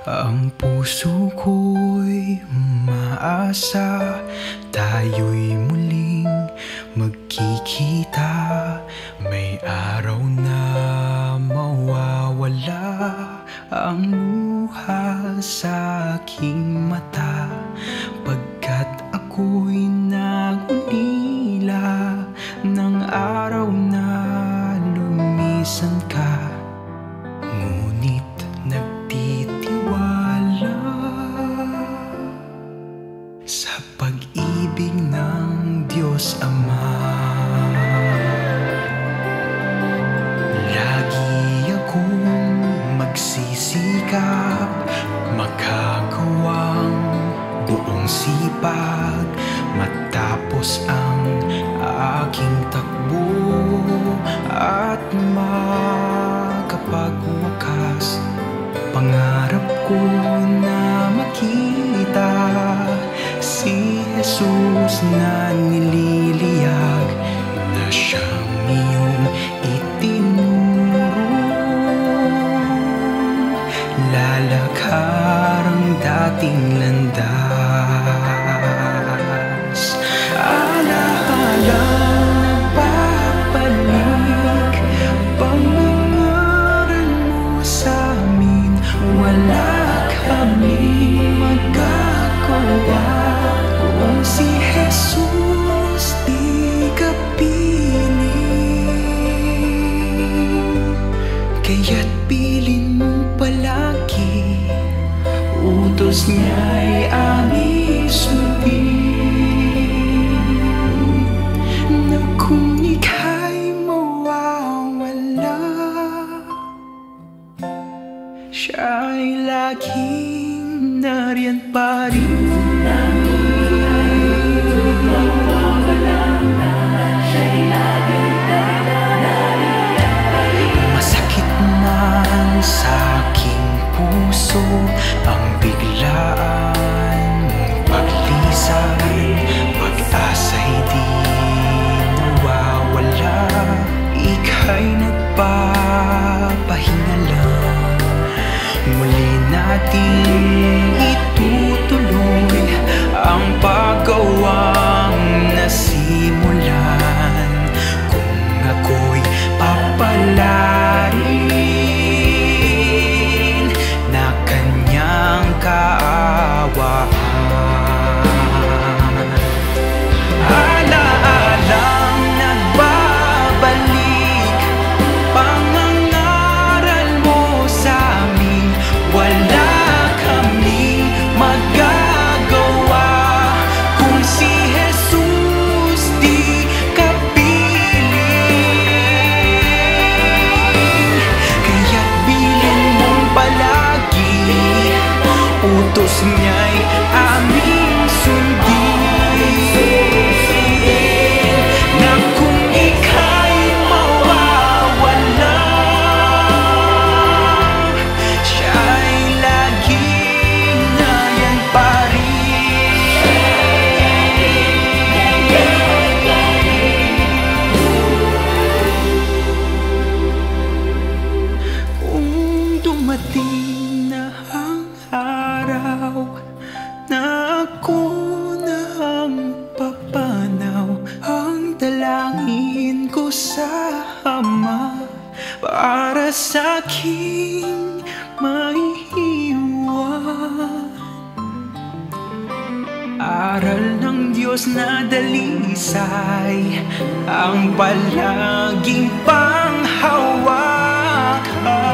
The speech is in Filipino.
Ang puso ko'y umaasa, tayo'y muling magkikita. May araw na mawawala ang luha sa aking mata, pagkat ako'y nagulila ng araw na lumisan ka. Ngunit nagtitiwala sa pag-ibig ng Diyos Ama. Lagi akong magsisikap, makagawang buong sipag, matapos ang aking takbo at makapagwakas. Pangarap ko na makita si Jesus na nililiyag, na siyang iyong itinuro. Lalakar ang dating landas, alahalang nagbabalik, pangangaral mo sa amin. Wala kaming magagawa kung si Jesus di ka piling. Kaya't pilin mo palagi, utos niya'y aming sundin. Na kung ika'y mawawala, siya'y laging nariyan pa rin. Masakit man sa aking puso ang biglaan mong paglisan, pag-asa'y di nawawala. Ika'y nagpapahinga lang, muli nating itutuloy ang paggawang nasimulan. Kung ako'y papalarin na kanyang kaawaan, alaalang nagbabalik, pangangaral mo sa amin. Wala kaming magagawa kung si Jesus di ka piling. Kaya't bilin mong palagi, utos niya'y aming sundin. Na kung ika'y mawawala, siya'y laging nariyan pa rin. Kung dumating na ang araw na ako na ang papanaw, ang dalangin ko sa Ama para sa'king maiiwan. Aral ng Diyos na dalisay ang palaging panghawakan.